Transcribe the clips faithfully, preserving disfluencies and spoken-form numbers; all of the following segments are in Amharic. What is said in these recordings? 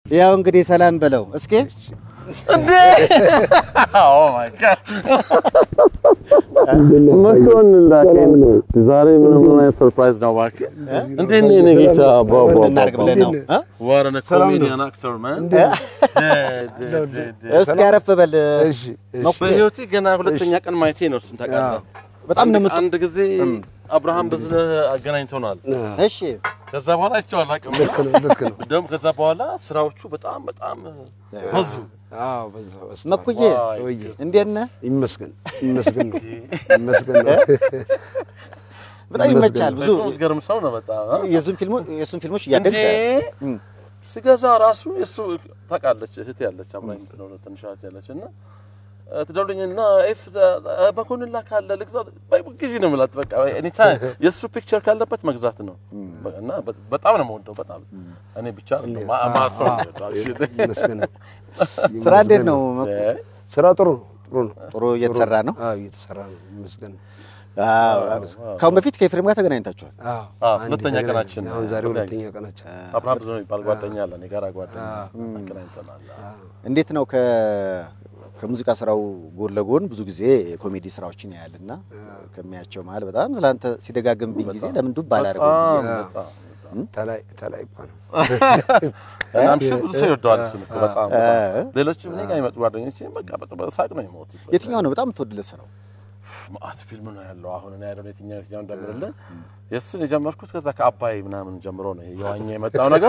ያው እንግዲህ ሰላም በለው እስኪ እንዴ Oh my god መኮን ላከን ዛሬ ምን ምን ሰርፕራይዝ ነው ባክ እንዴ ነኝ ጌታ ባባ ዋረነ ኮሜዲያን አክተር ማን እስኪ አረፍ በል እሺ በህይወቴ ገና ሁለተኛ ቀን ማይቴ ነው እሱን ታውቃለህ በጣም ነው አንድ ጊዜ አብርሃም በዝነ አገናኝቶናል እሺ ከዛ በኋላ አይቼዋለሁ አቀም ልክ ነው ልክ ነው ደም ከዛ በኋላ ስራዎቹ በጣም በጣም በዙ አዎ በዛው መኩዬ እንዴት ነህ ይመስገን ይመስገን ይመስገን በጣም ይመቻል ብዙ ዝገርም ሰው ነው በጣም የዙን ፊልሙ የሱን ፊልሞች ያደገ ስገዛ ራሱ እሱ ታውቃለች እህት ያለች አብራኝ ነው ተንሻት ያለችና ተደውልኝና ኤፍ በኮንላ ካለ ልግዛ ባይብጊዜ ነው ማለት በቃ ኤኒ ታይም የሱ ፒክቸር ካለበት መግዛት ነው እና በጣም ነው የምወደው በጣም እኔ ብቻ ነው ማስተር ይመስገን ስራ እንዴት ነው ስራ ጥሩ ጥሩ ነው ጥሩ እየተሰራ ነው አዎ እየተሰራ ነው ይመስገን አዎ ካሁን በፊት ከኤፍሬም ጋር ተገናኝታችኋል አዎ ሁለተኛ ቀናችን አሁን ዛሬ ሁለተኛ ቀናችን አብርሃም ብዙ ይባል ጓደኛ አለ እኔ ጋር ጓደኛ ተገናኝተናል እንዴት ነው ከ ከሙዚቃ ስራው ጎን ለጎን ብዙ ጊዜ የኮሜዲ ስራዎችን ያያልና ከሚያቸው ማለት በጣም ስላንተ ሲደጋገምብኝ ጊዜ ለምን ዱብ አላረገው ተላይ ተላይ እንኳን እናም ሹ ብዙ ይወዳል እሱ በጣም ሌሎችም እኔ ጋር ይመጡ ጓደኞቼ በቃ በጣም ሳቅ ነው የሚሞቱት የትኛው ነው በጣም ተወደለ ስራው ማአት ፊልም ነው ያለው አሁን እኔ አይደለም የትኛው የትኛው እንደምርልህ የሱን የጀመርኩት ከዛ ከአባይ ምናምን ጀምሮ ነው የዋኛ የመጣው ነገር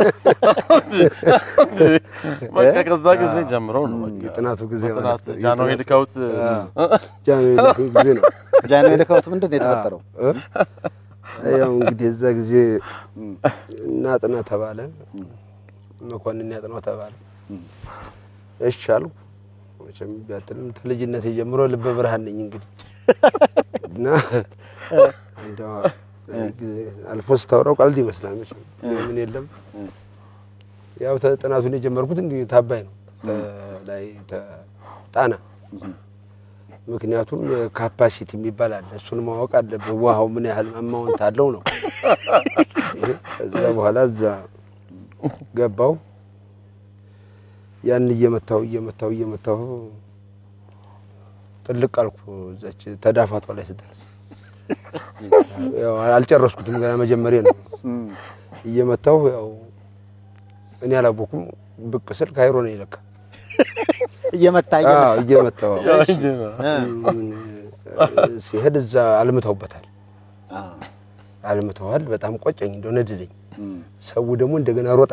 በቃ ከዛ ጊዜ ጀምሮ ነው በቃ ጥናቱ ጊዜ ማለት ጃኖ ሄልካውት ጃኖ ሄልካውት ጊዜ ነው ጃኖ ሄልካውት ምንድን ነው የተፈጠረው ያው እንግዲህ እዛ ጊዜ እናጥና ተባለ መኮንን ያጥናው ተባለ እሺ አልኩ ወጭም ቢያጥልም ተልጅነት ጀምሮ ልበ ብርሃን ነኝ እንግዲህ እና እንደው አልፎስ ታውራው ቀልድ ይመስላል መቼም ምን የለም ያው ተጥናቱን የጀመርኩት እንግዲህ ታባይ ነው ላይ ጣና ምክንያቱም ካፓሲቲ የሚባል አለ እሱን ማወቅ አለበት ውሃው ምን ያህል አማውንት አለው ነው እዛ በኋላ እዛ ገባው ያን እየመታው እየመታው እየመታው ጥልቅ አልኩ እዛች ተዳፋቷ ላይ ስደርስ ያው አልጨረስኩትም ገና መጀመሪያ ነው እየመታው ያው እኔ አላቦኩም ብቅ ስል ካይሮ ነው ይለካ እየመታኝ አዎ እየመታው ሲሄድ እዛ አልመታውበታል አዎ አልመታዋል በጣም ቆጨኝ እንደሆነ ደደኝ ሰው ደግሞ እንደገና ሮጣ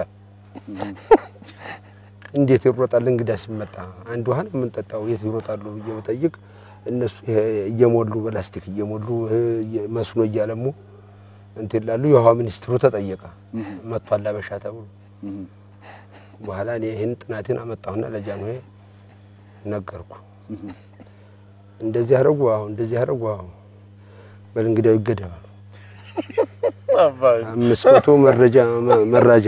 እንዴት ይሮጣል እንግዳ ሲመጣ አንድ ውሃን ምን ጠጣው የት ይሮጣሉ እየመጠይቅ እነሱ እየሞሉ በላስቲክ እየሞሉ መስኖ እያለሙ እንትን ላሉ የውሃ ሚኒስትሩ ተጠየቀ መጥቷል አበሻ ተብሎ በኋላ እኔ ይሄን ጥናቴን አመጣሁና ለጃንሆይ ነገርኩ እንደዚህ አረጉ አሁን እንደዚህ አረጉ አሁን በእንግዳው ይገደባ አምስት መቶ መረጃ መራጃ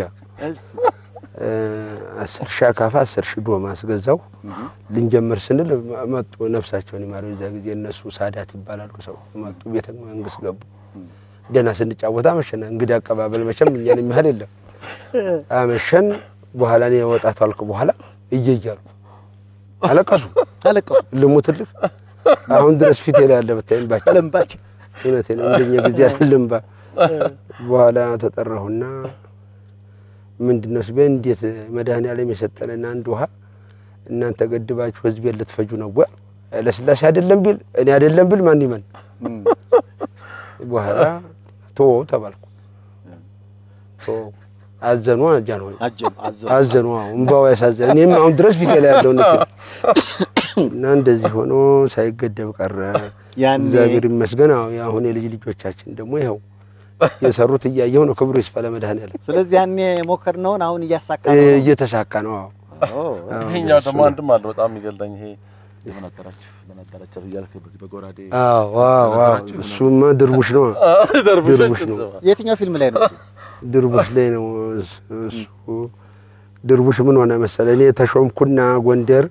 አስር ሺህ ካፋ አስር ሺህ ዶማ አስገዛው ልንጀምር ስንል መጡ ነፍሳቸውን ይማረው እዛ ጊዜ እነሱ ሳዳት ይባላሉ ሰው መጡ ቤተ መንግስት ገቡ ደና ስንጫወታ መሸና እንግዳ አቀባበል መቼም እኛን የሚያህል የለም አመሸን በኋላ ነው ወጣት አልኩ በኋላ እየያሉ አለቀሱ አለቀሱ ልሙትልህ አሁን ድረስ ፊት ላይ ያለ በታይም ባች ለምባች እውነቴን እንደኛ ጊዜ አይደለም ባ በኋላ ተጠራሁና ምንድነው ስበን እንዴት መድሃኒ ዓለም የሰጠነና አንድ ውሃ እናንተ ገድባችሁ ህዝብ ልትፈጁ ነው ወይ ለስላሴ አይደለም ቢል እኔ አይደለም ቢል ማን ይመን በኋላ ቶ ተባልኩ ቶ አዘኑ ጃንሆይ አዘኑ እንባው ያሳዘነ እኔም አሁን ድረስ ፊት ላይ ያለው ነው እና እንደዚህ ሆኖ ሳይገደብ ቀረ ያን እግዚአብሔር ይመስገን አሁን የልጅ ልጆቻችን ደግሞ ይሄው የሰሩት እያየው ነው ክብሩ ይስፋለ መድሃኒ ዓለም ስለዚህ ያኔ ሞከርነው አሁን እያሳካ ነው እየተሳካ ነው አዎ ይሄኛው ደግሞ አንድም አለ በጣም ይገልዳኝ ይሄ የመነጠራችሁ ለነጠራችሁ ይያልከ በዚህ በጎራዴ አዎ ዋው እሱማ ድርቡሽ ነው ድርቡሽ ነው የትኛው ፊልም ላይ ነው ድርቡሽ ላይ ነው እሱ ድርቡሽ ምን ሆነ መሰለ እኔ ተሾምኩና ጎንደር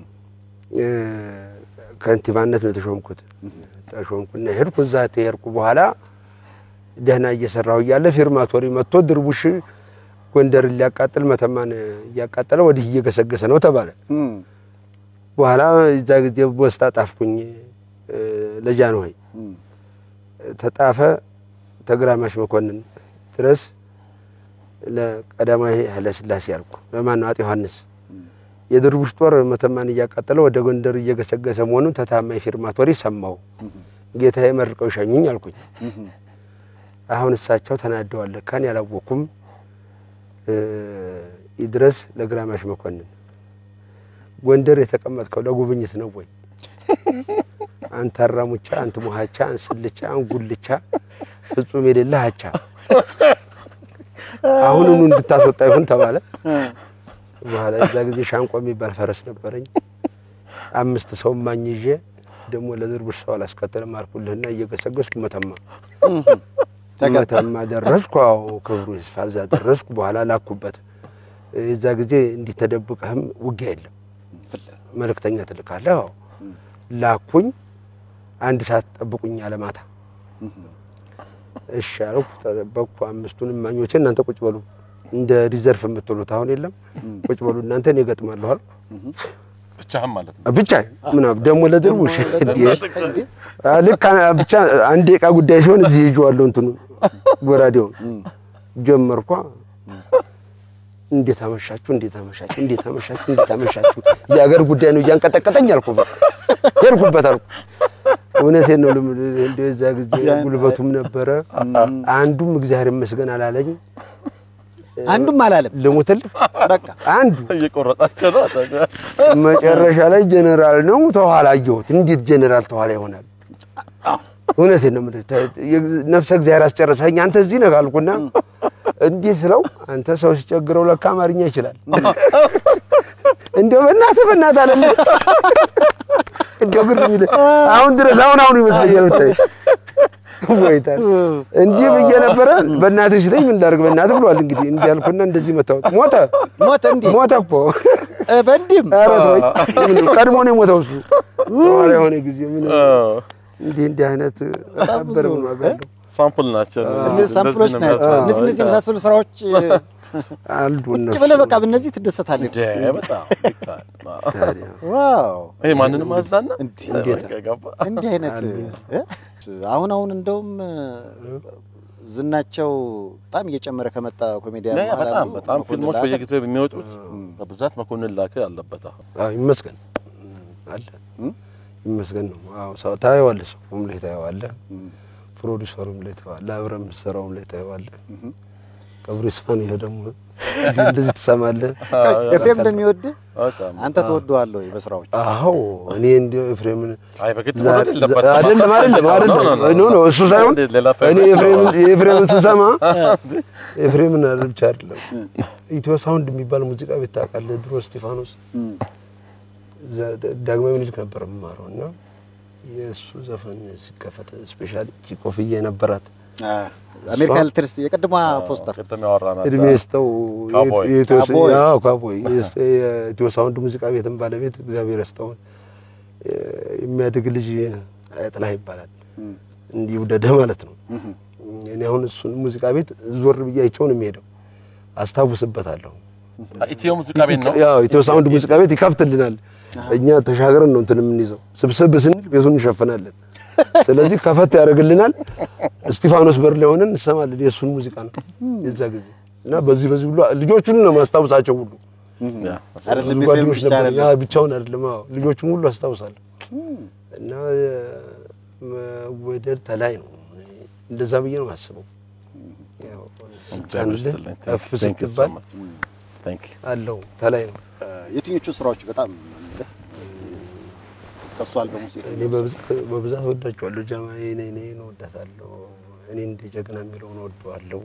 ከንቲባነት ነው ተሾምኩት ተሾምኩና ሄድኩ እዛ ተሄድኩ በኋላ ደህና እየሰራው ያለ ፊርማቶሪ መጥቶ ድርቡሽ ጎንደር ሊያቃጥል መተማን ያቃጠለ ወዲህ እየገሰገሰ ነው ተባለ በኋላ እዛ ጊዜ ወስታ ጣፍኩኝ ለጃንሆይ ተጣፈ ተግራማሽ መኮንን ድረስ ለቀዳማዊ ኃይለ ሥላሴ ያልኩ ለማን አጤ ዮሐንስ የድርቡሽ ጦር መተማን ያቃጠለ ወደ ጎንደር እየገሰገሰ መሆኑን ተታማኝ ፊርማቶሪ ሰማው ጌታዬ መርቀው ሻኙኝ አልኩኝ አሁን እሳቸው ተናደዋል ለካን ያላወኩም ይድረስ ለግራማሽ መኮንን ጎንደር የተቀመጥከው ለጉብኝት ነው ወይ አንተ አራሙቻ አንተ ሙሃቻ አንስልቻ አንጉልቻ ፍጹም የሌለህ አቻ አሁንም እንድታስወጣ ይሁን ተባለ በኋላ እዛ ጊዜ ሻንቆ የሚባል ፈረስ ነበረኝ አምስት ሰው ማኝጄ ደሞ ለድርቡሽ ሰው አላስከተለም አልኩልህና እየገሰገስኩ መተማ ተገተማ ደረስኩ አው ክብሩ ይስፋዛ ደረስኩ በኋላ ላኩበት እዛ ጊዜ እንዲ ተደብቀህም ውጊያ የለም መልእክተኛ ተልካለህ ላኩኝ አንድ ሰዓት ጠብቁኝ አለማታ እሺ አልኩ ተጠበቅኩ አምስቱንም ማኞቼ እናንተ ቁጭ በሉ እንደ ሪዘርቭ የምትሉት አሁን የለም ቁጭ በሉ እናንተ እኔ ገጥማለሁ አልኩ ብቻህም ማለት ነው ብቻ ምና ደሞ ለድርቡሽ ልክ ብቻ አንድ ደቂቃ ጉዳይ ሲሆን እዚህ ይዤዋለሁ እንትኑ ጎራዴው ጀመርኳ እንዴት አመሻችሁ እንዴት አመሻችሁ እንዴት አመሻችሁ እንዴት አመሻችሁ ያገር ጉዳይ ነው ያንቀጠቀጠኝ አልኩ ሄድኩበት አልኩ እውነቴን ነው እንደዛ ጊዜ ጉልበቱም ነበረ አንዱም እግዚአብሔር ይመስገን አላለኝ አንዱም አላለም ለሞተል በቃ አንዱ እየቆረጣቸው ነው መጨረሻ ላይ ጀነራል ነው ተኋላ አየሁት እንዴት ጀነራል ተኋላ ይሆናል እውነቴን ነው ነፍሰ እግዚአብሔር አስጨረሰኝ አንተ እዚህ ነህ አልኩና እንዴ ስለው አንተ ሰው ሲቸግረው ለካ አማርኛ ይችላል እንደው በእናትህ በእናትህ አይደለም እንደው ግን አሁን ድረስ አሁን አሁን ይመስለኛል ብታይ ወይታ እንዴ በየ ነበር በእናትህ ሲለኝ ምን ላድርግ በእናትህ ብሏል እንግዲህ እንዴ ያልኩና እንደዚህ መታው ሞተ ሞተ እንዴ ሞተ እኮ በእንዲም አረት ወይ ቀድሞ ነው የሞተው እሱ ወሬ ሆነ ጊዜ ምን እንዴ እንዴ አይነት ነበር ምን ዋጋለው ሳምፕል ናቸው እነዚህ ሳምፕሎች ናቸው እነዚህ እነዚህ መሳሰሉ ስራዎች አልዱና ጭ ብለህ በቃ በእነዚህ ትደሰታለህ በጣም ዋው ይሄ ማንንም አዝናና እንዴ አይነት አሁን አሁን እንደውም ዝናቸው በጣም እየጨመረ ከመጣ ኮሜዲያን ማለት በጣም በጣም ፊልሞች በየጊዜው የሚወጡት በብዛት መኮንን ላከ አለበት አዎ ይመስገን አለ ይመስገን ነው አዎ ሰው ታየዋለህ ሰውም ላይ ታየዋለህ ፕሮዲዩሰሩም ላይ ታየዋለህ አብረም ሰራውም ላይ ታየዋለህ ከብሩ ስፋን ይሄ ደግሞ እንደዚህ ተሰማለህ ኤፍሬም እንደሚወድ አንተ ተወደዋለህ ወይ በስራዎች አዎ እኔ እንደ ኤፍሬም አይ በግድ ወደ ለበት አይደለም አይደለም አይደለም ኖ ኖ እሱ ሳይሆን እኔ ኤፍሬም ኤፍሬም ተሰማ ኤፍሬምን አልብቻ አይደለም ኢትዮ ሳውንድ የሚባል ሙዚቃ ቤት ታውቃለህ ድሮ ስቲፋኖስ ዳግማዊ ምኒልክ ነበር ማረውና የሱ ዘፈን ሲከፈት ስፔሻሊ ቺኮፍዬ ነበራት አሜሪካን ትርስ የቀድሞ ፖስተር ከተማ ያወራና እድሜስተው የኢትዮ ያው ካቦይ የኢትዮ ሳውንድ ሙዚቃ ቤትም ባለቤት እግዚአብሔር ያስታው የሚያድግ ልጅ አይጥላህ ይባላል እንዲው ደደ ማለት ነው እኔ አሁን እሱን ሙዚቃ ቤት ዞር ብያይቸው ነው የሚሄደው አስታውስበታለሁ ኢትዮ ሙዚቃ ቤት ነው ያው ኢትዮ ሳውንድ ሙዚቃ ቤት ይከፍትልናል እኛ ተሻገረን ነው እንትን ምን ይዘው ስብስብ ስንል ቤቱን እንሸፈናለን ስለዚህ ከፈት ያደርግልናል እስጢፋኖስ በር ላይ ሆነን እንሰማለን የሱን ሙዚቃ ነው የዛ ጊዜ እና በዚህ በዚህ ሁሉ ልጆቹን ነው ማስታወሳቸው ሁሉ አይደለም ጓደኞች ነበር ያ ብቻውን አይደለም ልጆቹን ሁሉ አስታውሳለሁ እና ወደር ተላይ ነው እንደዛ ብዬ ነው ማስበው ያው ታንክ ታንክ አለው ተላይ ነው የትኞቹ ስራዎች በጣም ከሱ አልበም ውስጥ እኔ በብዛት በብዛት ወዳቸዋለሁ ጃማዬ ነኝ ነኝ ነው ወዳታለሁ እኔ እንደ ጀግና የሚለው ነው ወደዋለሁ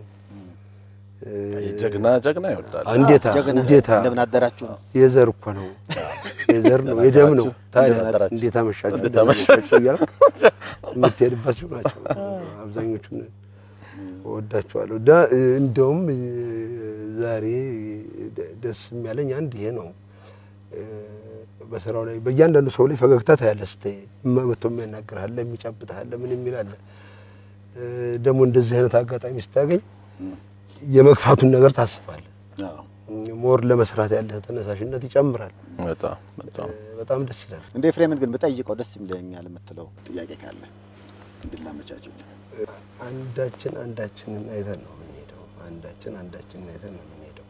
ጀግና ጀግና ይወዳል እንዴታ እንዴታ እንደምን አደራችሁ ነው የዘር እኮ ነው የዘር ነው የደም ነው ታዲያ እንዴታ መሻችሁ እንዴታ መሻችሁ ይላል ምትሄድባችሁ ናቸው አብዛኞቹ ወዳቸዋለሁ እንደውም ዛሬ ደስ የሚያለኝ አንድ ይሄ ነው በስራው ላይ በእያንዳንዱ ሰው ላይ ፈገግታ ታያለስተ መመቶ የሚያናግራል የሚጫብታል ምን የሚላል ደሞ እንደዚህ አይነት አጋጣሚ ስታገኝ የመክፋቱን ነገር ታስባለህ አዎ ሞር ለመስራት ያለ ተነሳሽነት ይጨምራል በጣም በጣም በጣም ደስ ይላል እንደ ኤፍሬምን ግን በጠይቀው ደስ ይለኛል የምትለው ጥያቄ ካለ እንድናመቻችል አንዳችን አንዳችንን አይተን ነው የምንሄደው አንዳችን አንዳችንን አይተን ነው የምንሄደው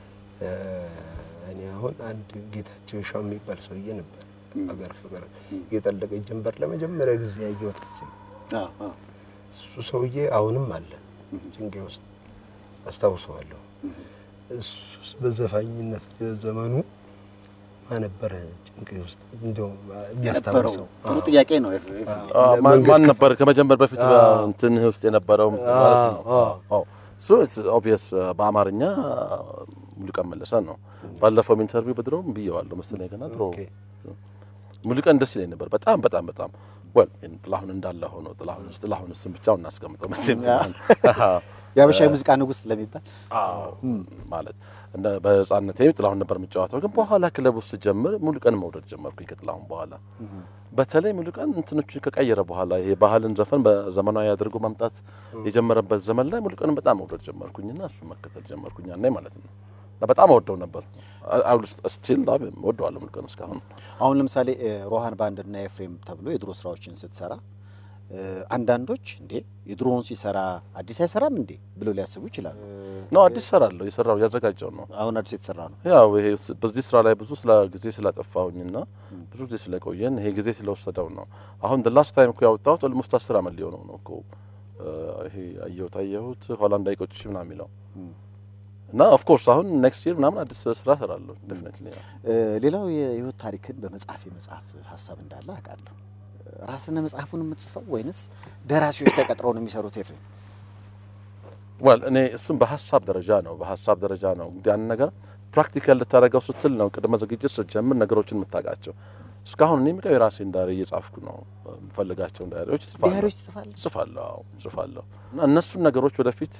እኔ አሁን አንድ ጌታቸው ሻው የሚባል ሰውዬ ነበር አገር ፍቅር የጠለቀ ጀንበር ለመጀመሪያ ጊዜ ያየሁት አዎ አዎ እሱ ሰውዬ አሁንም አለ ጭንቄ ውስጥ አስታውሰዋለሁ እሱ በዘፋኝነት ዘመኑ ማነበረ ጭንቄ ውስጥ እንደው የሚያስታውሰው ጥሩ ጥያቄ ነው ማን ማን ነበር ከመጀመር በፊት እንትን ውስጥ የነበረው ማለት ነው አዎ ሶ ኢትስ ኦብቪየስ በአማርኛ ሙሉቀን መለሰ ነው ባለፈው ኢንተርቪው በድሮም ብየዋለሁ መሰለኝ ገና ድሮ ሙሉቀን ደስ ይለኝ ነበር በጣም በጣም በጣም ወል ጥላሁን እንዳለ ሆኖ ጥላሁን ጥላሁን ስም ብቻው እናስቀምጠው መቼም ያበሻ ሙዚቃ ንጉስ ለሚባል አዎ ማለት እንደ በህፃንነቴ ጥላሁን ነበር የምጫወተው ግን በኋላ ክለብ ውስጥ ጀምር ሙሉቀን መውደድ ጀመርኩኝ ከጥላሁን በኋላ በተለይ ሙሉቀን እንትኖቹን ከቀየረ በኋላ ይሄ ባህልን ዘፈን በዘመናዊ አድርጎ ማምጣት የጀመረበት ዘመን ላይ ሙሉቀን በጣም መውደድ ጀመርኩኝና እሱ መከተል ጀመርኩኝ እና ማለት ነው በጣም ወደው ነበር አው ስቲል ላቭ ወደዋለሁ ሙሉቀን እስካሁን አሁን ለምሳሌ ሮሃን ባንድ እና ኤፍሬም ተብሎ የድሮ ስራዎችን ስትሰራ አንዳንዶች እንዴ የድሮውን ሲሰራ አዲስ አይሰራም እንዴ ብለው ሊያስቡ ይችላሉ ነው አዲስ ሰራለው የሰራው ያዘጋጀው ነው አሁን አዲስ የተሰራ ነው ያው ይሄ በዚህ ስራ ላይ ብዙ ስለ ጊዜ ስላጠፋውኝና ብዙ ጊዜ ስለቆየን ይሄ ጊዜ ስለወሰደው ነው አሁን the last time ያወጣሁት almost አስር አመት ሊሆነው ነው እኮ ይሄ አየሁት አየሁት ሆላንድ አይቆጭሽ ምናምን የሚለው እና ኦፍ ኮርስ አሁን ኔክስት ይር ምናምን አዲስ ስራ ሰራለሁ ዴፊኒትሊ ሌላው የህይወት ታሪክን በመጽሐፍ የመጽሐፍ ሐሳብ እንዳለ አውቃለሁ ራስና መጽሐፉን የምትጽፈው ወይንስ ደራሲዎች ተቀጥረው ነው የሚሰሩት ኤፍሬም well እኔ እሱም በሐሳብ ደረጃ ነው በሐሳብ ደረጃ ነው እንግዲህ ያን ነገር ፕራክቲካል ልታረጋው ስትል ነው ቅድመ ዝግጅት ስትጀምር ነገሮችን የምታውቃቸው እስካሁን እኔ ምቀው ራሴን ዳር እየጻፍኩ ነው ፈልጋቸው ዳሪዎች ጽፋለሁ ዳሪዎች ጽፋለሁ ጽፋለሁ ጽፋለሁ እና እነሱ ነገሮች ወደፊት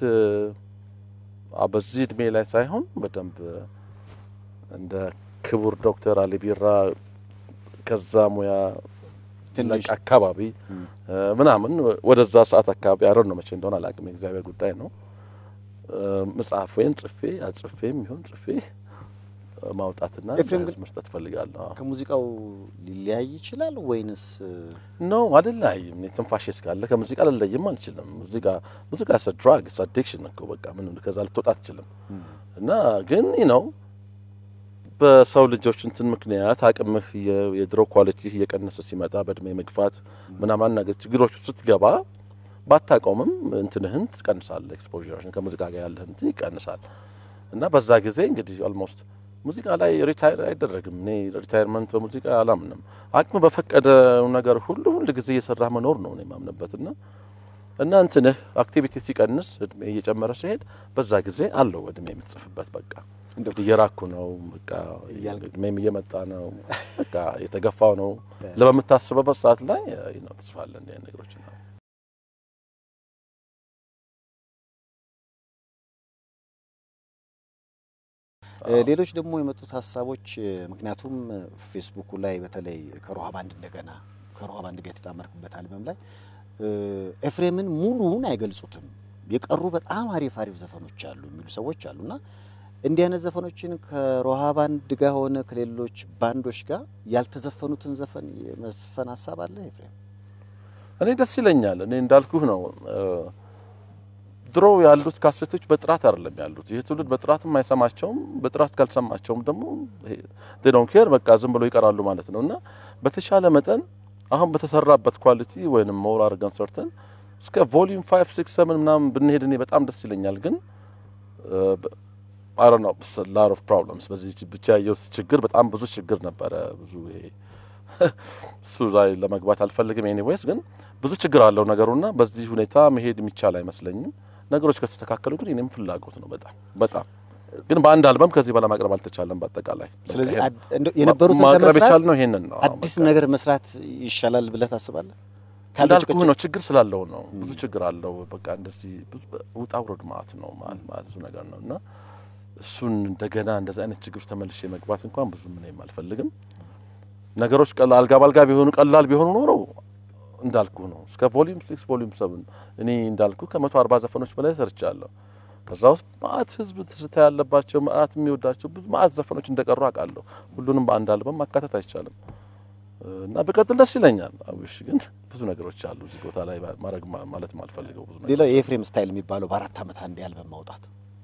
አበዚህ እድሜ ላይ ሳይሆን በደንብ እንደ ክቡር ዶክተር አሊ ቢራ ከዛ ሙያ ትንሽ አካባቢ ምናምን ወደዛ ሰዓት አካባቢ አረን ነው መቼ እንደሆነ አላውቅም እግዚአብሔር ጉዳይ ነው መጽሐፌን ጽፌ አጽፌም ይሁን ጽፌ ማውጣትና መስጠት ፈልጋለሁ ከሙዚቃው ሊለያይ ይችላል ወይንስ ነው አይደለም እኔ ተንፋሽ እስካለ ከሙዚቃ ለለይም አልችልም ሙዚቃ ሙዚቃ is a drug is addiction እኮ በቃ ምን ከዛ ልትወጣ አትችልም እና ግን ነው በሰው ልጆች እንትን ምክንያት አቅምህ የድሮ ኳሊቲ እየቀነሰ ሲመጣ በእድሜ መግፋት ምናምን ነገር ችግሮች ስትገባ ባታቆምም እንትንህን ትቀንሳለህ ኤክስፖዠርን ከሙዚቃ ጋር ያለህን እንትን ይቀንሳል እና በዛ ጊዜ እንግዲህ ኦልሞስት ሙዚቃ ላይ ሪታየር አይደረግም እኔ ሪታየርመንት በሙዚቃ አላምንም አቅም በፈቀደ ነገር ሁሉ ሁሉ ጊዜ እየሰራህ መኖር ነው እኔ ማምነበትና እና እንትንህ አክቲቪቲ ሲቀንስ እድሜ እየጨመረ ሲሄድ በዛ ጊዜ አለው እድሜ የምትጽፍበት በቃ እንደው እየራኩ ነው በቃ እድሜም እየመጣ ነው በቃ የተገፋው ነው ለምታስበው ሰዓት ላይ ነው ተስፋለን እንደ ነገሮች ነው ሌሎች ደግሞ የመጡት ሐሳቦች ምክንያቱም ፌስቡክ ላይ በተለይ ከሮሃ ባንድ እንደገና ከሮሃ ባንድ ጋር ተጣመርኩበት አልበም ላይ ኤፍሬምን ሙሉውን አይገልጹትም የቀሩ በጣም አሪፍ አሪፍ ዘፈኖች አሉ የሚሉ ሰዎች አሉና እንዲህ አይነት ዘፈኖችን ከሮሃ ባንድ ጋር ሆነ ከሌሎች ባንዶች ጋር ያልተዘፈኑትን ዘፈን የመስፈን ሐሳብ አለ ኤፍሬም እኔ ደስ ይለኛል እኔ እንዳልኩህ ነው ድሮ ያሉት ካሴቶች በጥራት አይደለም ያሉት ይሄ ትውልድ በጥራትም አይሰማቸውም በጥራት ካልሰማቸውም ደግሞ they don't care በቃ ዝም ብሎ ይቀራሉ ማለት ነውና በተሻለ መጠን አሁን በተሰራበት ኳሊቲ ወይንም ሞር አርጋን ሰርተን እስከ ቮሊዩም five six seven ምናምን ብንሄድ እኔ በጣም ደስ ይለኛል ግን I don't know a lot of problems በዚህ ብቻ ያየው ችግር በጣም ብዙ ችግር ነበር ብዙ ይሄ ሱ ላይ ለመግባት አልፈልግም ኤኒዌይስ ግን ብዙ ችግር አለው ነገሩና በዚህ ሁኔታ መሄድ የሚቻል አይመስለኝም ነገሮች ከተስተካከሉ ግን እኔም ፍላጎት ነው በጣም በጣም ግን በአንድ አልበም ከዚህ በኋላ ማቅረብ አልተቻለም በአጠቃላይ ስለዚህ የነበሩት ማቅረብ ይቻል ነው ይሄንን ነው አዲስ ነገር መስራት ይሻላል ብለህ ታስባለህ ካልኩ ነው ችግር ስላለው ነው ብዙ ችግር አለው በቃ እንደዚህ ውጣ ውረድ ማለት ነው ማለት ብዙ ነገር ነውና እሱን እንደገና እንደዛ አይነት ችግር ተመልሼ መግባት እንኳን ብዙ ምንም አልፈልግም ነገሮች ቀላል አልጋ ባልጋ ቢሆኑ ቀላል ቢሆኑ ኖሮ እንዳልኩ ነው እስከ ቮሊዩም six ቮሊዩም seven እኔ እንዳልኩ ከ one forty ዘፈኖች በላይ ሰርቻለሁ ከዛ ውስጥ ማአት ህዝብ ትዝታ ያለባቸው ማአት የሚወዳቸው ብዙ ማአት ዘፈኖች እንደቀሩ አውቃለሁ ሁሉንም በአንድ አልበም ማካተት አይቻልም እና በቀጥል ደስ ይለኛል አብሽ ግን ብዙ ነገሮች አሉ እዚህ ቦታ ላይ ማድረግ ማለት ማልፈልገው ብዙ ነገር ሌላ የኤፍሬም ስታይል የሚባለው በአራት አመት አንድ አልበም ማውጣት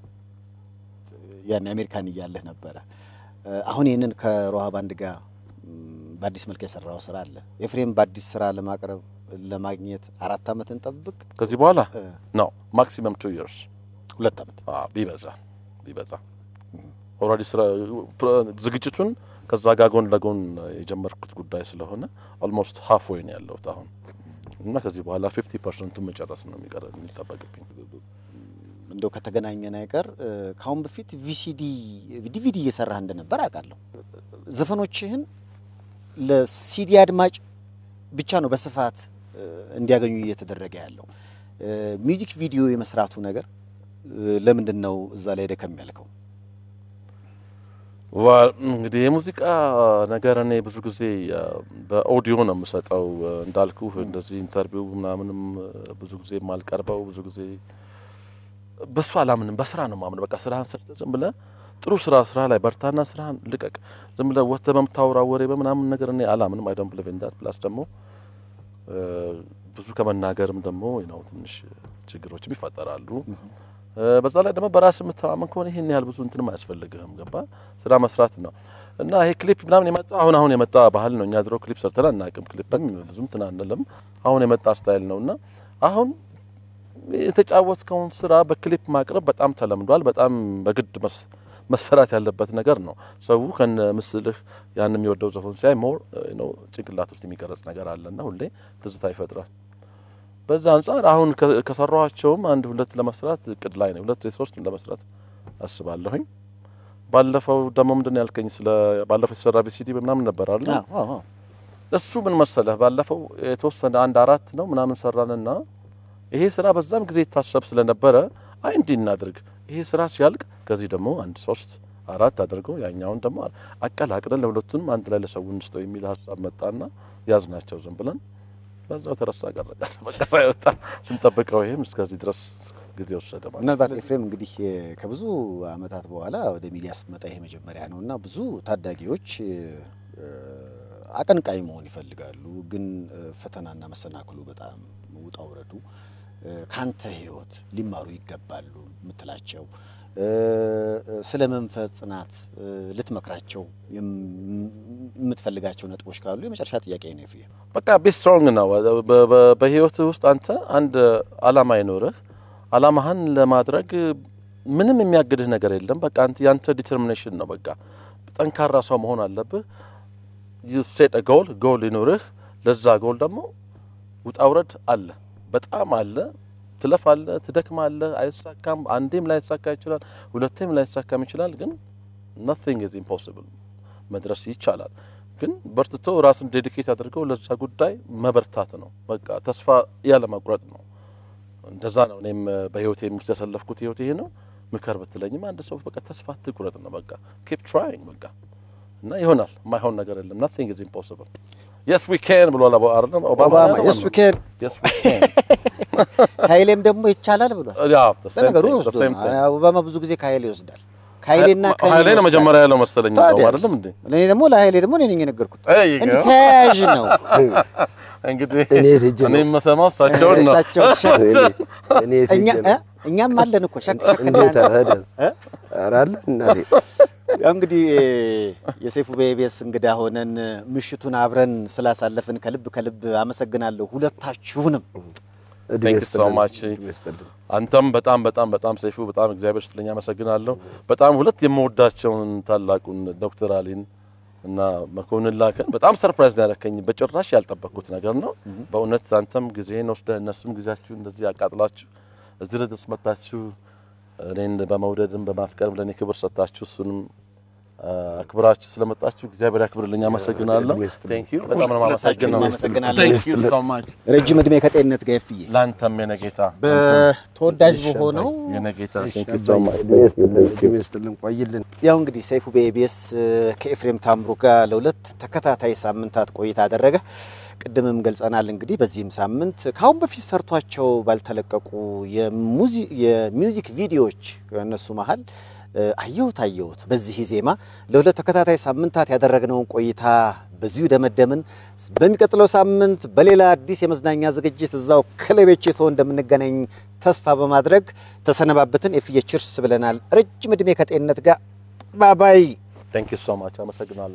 ያን አሜሪካን ይያለህ ነበር አሁን ይሄንን ከሮሃ ባንድ ጋር በአዲስ መልክ የሰራው ስራ አለ ኤፍሬም በአዲስ ስራ ለማቅረብ ለማግኘት አራት አመት እንጠብቅ ከዚህ በኋላ ነው ማክሲመም two years ሁለት አመት አ ቢበዛ ቢበዛ ኦሬዲ ስራ ዝግጅቱን ከዛ ጋር ጎን ለጎን የጀመርኩት ጉዳይ ስለሆነ almost halfway ነው ያለው አሁን እና ከዚህ በኋላ fifty percent መጨረስ ነው የሚቀር የሚጠበቅብኝ እንደው ከተገናኘን አይቀር ካሁን በፊት ቪሲዲ ዲቪዲ እየሰራህ እንደነበር አውቃለሁ ዘፈኖችህን ለሲዲ አድማጭ ብቻ ነው በስፋት እንዲያገኙ እየተደረገ ያለው ሚውዚክ ቪዲዮ የመስራቱ ነገር ለምንድን ነው እዛ ላይ ደከም ያልከው ዋል እንግዲህ የሙዚቃ ነገር እኔ ብዙ ጊዜ በኦዲዮ ነው የምሰጠው እንዳልኩ እንደዚህ ኢንተርቪው ምናምንም ብዙ ጊዜ ማልቀርበው ብዙ ጊዜ በሷ አላምንም በስራ ነው ማምን በቃ ስራህን ሰርተህ ዝም ብለህ ጥሩ ስራ ስራ ላይ በርታና ስራህን ልቀቅ ዝም ብለህ ወጥተህ በመታወራው ወሬ በመናምን ነገር እኔ አላምንም አይ ዶንት ቢሊቭ ኢን ዳት ፕላስ ደግሞ ብዙ ከመናገርም ደግሞ ነው ትንሽ ችግሮች ይፈጠራሉ በዛ ላይ ደግሞ በራስ የምትተማመን ከሆነ ይሄን ያህል ብዙ እንትንም አያስፈልግህም ገባ ስራ መስራት ነው እና ይሄ ክሊፕ ምናምን የመጣ አሁን አሁን የመጣ ባህል ነው እኛ ድሮ ክሊፕ ሰርተን አናውቅም ክሊፕም ብዙም ተናነለም አሁን የመጣ ስታይል ነውና አሁን የተጫወትከውን ስራ በክሊፕ ማቅረብ በጣም ተለምዷል በጣም በግድ መሰራት ያለበት ነገር ነው ሰው ከነ ምስልህ ያን የሚወደው ዘፈን ሳይ ሞር ነው ጭንቅላት ውስጥ የሚቀርጽ ነገር አለና ሁሌ ትዝታ ይፈጥራል በዛ አንፃር አሁን ከሰራኋቸውም አንድ ሁለት ለመስራት እቅድ ላይ ነው ሁለት ወይ ሶስት ለመስራት አስባለሁኝ ባለፈው ደሞ ምንድን ያልከኝ ስለ ባለፈው ሰራ ቪሲዲ ምናምን ነበር አይደል አዎ አዎ እሱ ምን መሰለህ ባለፈው የተወሰነ አንድ አራት ነው ምናምን ሰራንና ይሄ ስራ በዛም ጊዜ ታሰብ ስለነበረ አይ እንዲናድርግ ይሄ ስራ ሲያልቅ ከዚህ ደግሞ አንድ ሶስት አራት አድርገው ያኛውን ደግሞ አቀላቅለን ለሁለቱንም አንድ ላይ ለሰው እንስተው የሚል ሐሳብ መጣና ያዝናቸው ዝም ብለን በዛው ተረሳ ቀረቀ በቃ ሳይወጣ ስንጠብቀው ይሄም እስከዚህ ድረስ ጊዜ ወሰደ ማለት ምናልባት ኤፍሬም እንግዲህ ከብዙ አመታት በኋላ ወደ ሚዲያ ስመጣ ይሄ መጀመሪያ ነውና ብዙ ታዳጊዎች አቀንቃይ መሆን ይፈልጋሉ ግን ፈተናና መሰናክሉ በጣም ውጣው ወረዱ ካንተ ህይወት ሊማሩ ይገባሉ ምትላቸው ስለ መንፈስ ጽናት ልትመክራቸው የምትፈልጋቸው ነጥቦች ካሉ የመጨረሻ ጥያቄ ነው ይፈ በቃ ቢ ስትሮንግ ነው በህይወት ውስጥ አንተ አንድ አላማ ይኖርህ አላማህን ለማድረግ ምንም የሚያግድህ ነገር የለም በቃ አንተ ያንተ ዲተርሚኔሽን ነው በቃ ጠንካራ ሰው መሆን አለብህ you set a goal goal ይኖርህ ለዛ goal ደግሞ ውጣውረድ አለ በጣም አለ ትለፋለ ትደክማለ አይሳካም አንዴም ላይ ተሳካ ይችላል ሁለቴም ላይ ተሳካም ይችላል ግን nothing is impossible መድረስ ይቻላል ግን በርትቶ ራስን ዴዲኬት አድርገው ለዛ ጉዳይ መበርታት ነው በቃ ተስፋ ያለ መቁረጥ ነው እንደዛ ነው እኔም በህይወቴ የምተሰለፍኩት ህይወት ይሄ ነው ምከር በትለኝም አንድ ሰው በቃ ተስፋ ትቁረጥ ነው በቃ keep trying በቃ እና ይሆናል ማይሆን ነገር የለም nothing is impossible yes we can ብሏል አባርነም ኦባማ yes we can yes we can ካይሌም ደግሞ ይቻላል ብሏል ያው ነገሩ ኦባማ ብዙ ጊዜ ካይሌ ይወስዳል ካይሌና ካይሌ ነው መጀመሪያ ያለው መሰለኝ ነው አይደለም እንዴ እኔ ደግሞ ለሃይሌ ደግሞ እኔ ነኝ የነገርኩት እንዴ ታያጅ ነው እንግዲህ እኔ መሰማው ሳቸው ነው እኔ እኛ እኛም አለን እኮ ሸክ ሸክ እንዴት አደረስ አራል እናቴ እንግዲህ የሰይፉ በኢቢኤስ እንግዳ ሆነን ምሽቱን አብረን ስላሳለፍን ከልብ ከልብ አመሰግናለሁ ሁለታችሁንም Thank you so much አንተም በጣም በጣም በጣም ሰይፉ በጣም እግዚአብሔር ስለኛ አመሰግናለሁ በጣም ሁለት የምወዳቸውን ታላቁን ዶክተር አሊን እና መኮንን ላከን በጣም ሰርፕራይዝ ያደረከኝ በጭራሽ ያልጠበቅኩት ነገር ነው በእውነት አንተም ጊዜን ወስደህ እነሱም ጊዜያችሁ እንደዚህ ያቃጥላችሁ እዚህ ድረስ መጣችሁ እኔን በመውደድም በማፍቀርም ለኔ ክብር ሰጣችሁ እሱንም አክብራችሁ ስለመጣችሁ እግዚአብሔር ያክብርልኝ አመሰግናለሁ ቴንክ ዩ በጣም ነው ማመሰግናለሁ ቴንክ ዩ ሶ ማች ረጅም እድሜ ከጤንነት ጋር ይፍዬ ላንተም የነጌታ በተወዳጅ በሆነው የነጌታ ቴንክ ዩ ሶ ማች ይመስልን ቆይልን ያው እንግዲህ ሰይፉ በኢቢኤስ ከኤፍሬም ታምሩ ጋር ለሁለት ተከታታይ ሳምንታት ቆይታ አደረገ ቅድምም ገልጸናል እንግዲህ በዚህም ሳምንት ካሁን በፊት ሰርቷቸው ባልተለቀቁ የሙዚክ የሚውዚክ ቪዲዮዎች እነሱ መሃል አየሁት አየሁት በዚህ ዜማ ለሁለት ተከታታይ ሳምንታት ያደረግነውን ቆይታ በዚሁ ደመደምን በሚቀጥለው ሳምንት በሌላ አዲስ የመዝናኛ ዝግጅት እዛው ክለቤቼቶ እንደምንገናኝ ተስፋ በማድረግ ተሰነባበትን ኤፍዬ ቺርስ ብለናል ረጅም እድሜ ከጤንነት ጋር ባይ ባይ ቴንክ ዩ ሶ ማች አመሰግናለሁ